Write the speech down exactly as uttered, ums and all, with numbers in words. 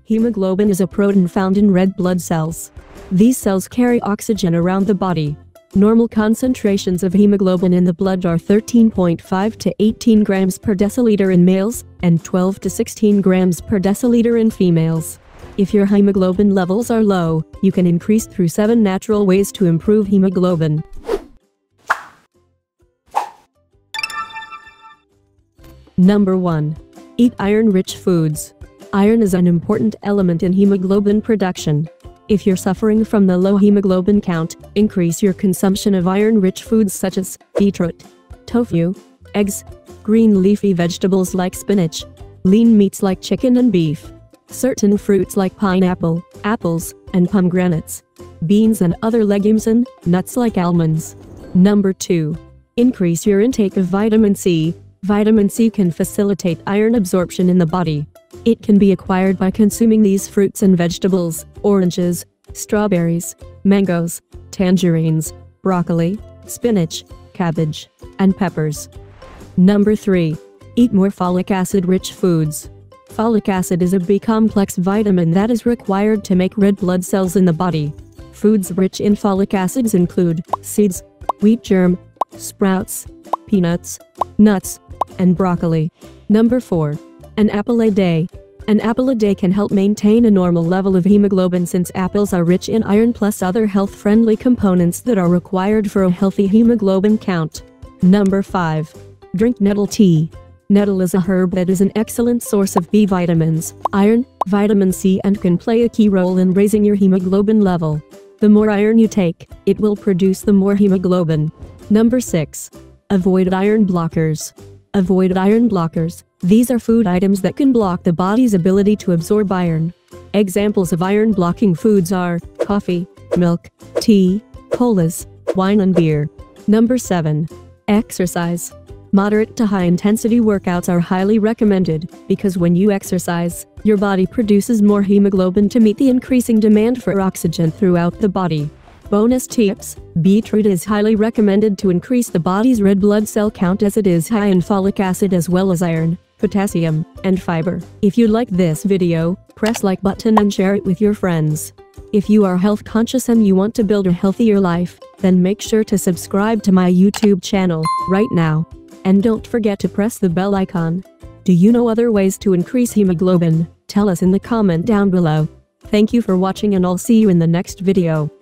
Hemoglobin is a protein found in red blood cells. These cells carry oxygen around the body. Normal concentrations of hemoglobin in the blood are thirteen point five to eighteen grams per deciliter in males, and twelve to sixteen grams per deciliter in females. If your hemoglobin levels are low, you can increase through seven natural ways to improve hemoglobin. Number one. Eat iron-rich foods. Iron is an important element in hemoglobin production. If you're suffering from the low hemoglobin count, increase your consumption of iron-rich foods such as beetroot, tofu, eggs, green leafy vegetables like spinach, lean meats like chicken and beef, certain fruits like pineapple, apples, and pomegranates, beans and other legumes, and nuts like almonds. Number two. Increase your intake of vitamin C. Vitamin C can facilitate iron absorption in the body. It can be acquired by consuming these fruits and vegetables: oranges, strawberries, mangoes, tangerines, broccoli, spinach, cabbage, and peppers. Number three. Eat more folic acid-rich foods. Folic acid is a B-complex vitamin that is required to make red blood cells in the body. Foods rich in folic acids include seeds, wheat germ, sprouts, peanuts, nuts, and broccoli. Number four. An apple a day. An apple a day can help maintain a normal level of hemoglobin since apples are rich in iron plus other health-friendly components that are required for a healthy hemoglobin count. Number five. Drink nettle tea. Nettle is a herb that is an excellent source of B vitamins, iron, vitamin C, and can play a key role in raising your hemoglobin level. The more iron you take, it will produce the more hemoglobin. Number six. Avoid iron blockers. Avoid iron blockers. These are food items that can block the body's ability to absorb iron. Examples of iron-blocking foods are coffee, milk, tea, colas, wine, and beer. Number seven. Exercise. Moderate to high-intensity workouts are highly recommended, because when you exercise, your body produces more hemoglobin to meet the increasing demand for oxygen throughout the body. Bonus tips: beetroot is highly recommended to increase the body's red blood cell count as it is high in folic acid as well as iron, potassium, and fiber. If you like this video, press like button and share it with your friends. If you are health conscious and you want to build a healthier life, then make sure to subscribe to my YouTube channel right now. And don't forget to press the bell icon. Do you know other ways to increase hemoglobin? Tell us in the comment down below. Thank you for watching, and I'll see you in the next video.